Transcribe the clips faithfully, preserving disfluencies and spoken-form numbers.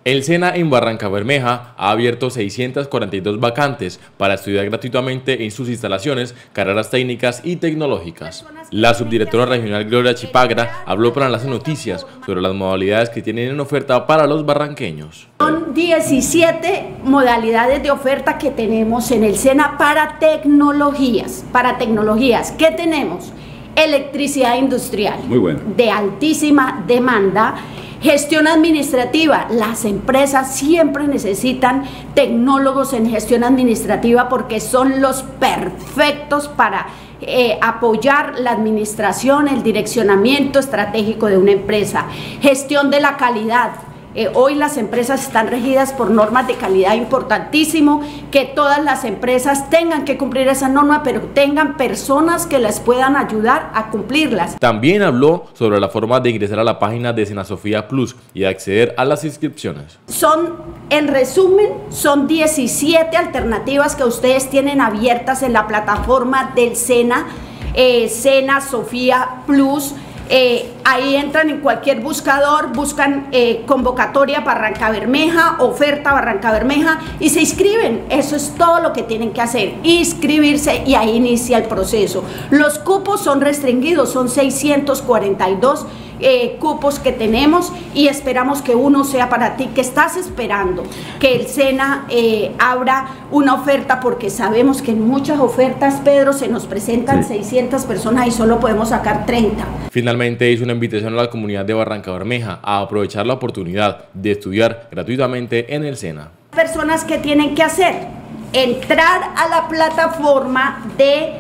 El SENA en Barrancabermeja ha abierto seiscientas cuarenta y dos vacantes para estudiar gratuitamente en sus instalaciones carreras técnicas y tecnológicas. La subdirectora regional Gloria Chipagra habló para Enlace Noticias sobre las modalidades que tienen en oferta para los barranqueños. Son diecisiete modalidades de oferta que tenemos en el SENA para tecnologías. Para tecnologías, ¿qué tenemos? Electricidad industrial, muy bueno, de altísima demanda. Gestión administrativa, las empresas siempre necesitan tecnólogos en gestión administrativa porque son los perfectos para eh, apoyar la administración, el direccionamiento estratégico de una empresa. Gestión de la calidad. Eh, hoy las empresas están regidas por normas de calidad, importantísimo que todas las empresas tengan que cumplir esa norma, pero tengan personas que les puedan ayudar a cumplirlas. También habló sobre la forma de ingresar a la página de SENASOFIA Plus y de acceder a las inscripciones. Son, en resumen, son diecisiete alternativas que ustedes tienen abiertas en la plataforma del SENA, eh, SENASOFIA Plus. Eh, ahí entran en cualquier buscador, buscan eh, convocatoria Barrancabermeja, oferta Barrancabermeja y se inscriben. Eso es todo lo que tienen que hacer, inscribirse, y ahí inicia el proceso. Los cupos son restringidos, son seiscientos cuarenta y dos eh, cupos que tenemos y esperamos que uno sea para ti, que estás esperando que el SENA eh, abra una oferta, porque sabemos que en muchas ofertas, Pedro, se nos presentan sí. seiscientas personas y solo podemos sacar treinta. Finalmente hizo una invitación a la comunidad de Barrancabermeja a aprovechar la oportunidad de estudiar gratuitamente en el SENA. Personas que tienen que hacer, entrar a la plataforma de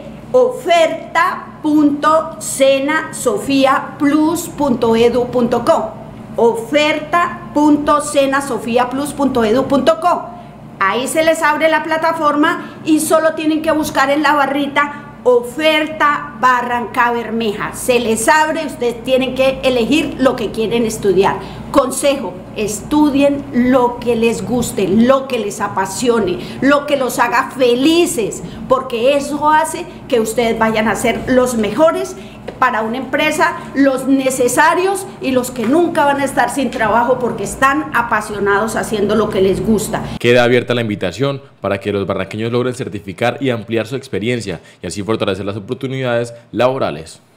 oferta punto senasofia plus punto edu punto co, oferta punto senasofia plus punto edu punto co. Ahí se les abre la plataforma y solo tienen que buscar en la barrita oferta Barrancabermeja. Se les abre, ustedes tienen que elegir lo que quieren estudiar. Consejo: estudien lo que les guste, lo que les apasione, lo que los haga felices, porque eso hace que ustedes vayan a ser los mejores para una empresa, los necesarios y los que nunca van a estar sin trabajo porque están apasionados haciendo lo que les gusta. Queda abierta la invitación para que los barranqueños logren certificar y ampliar su experiencia y así fortalecer las oportunidades laborales.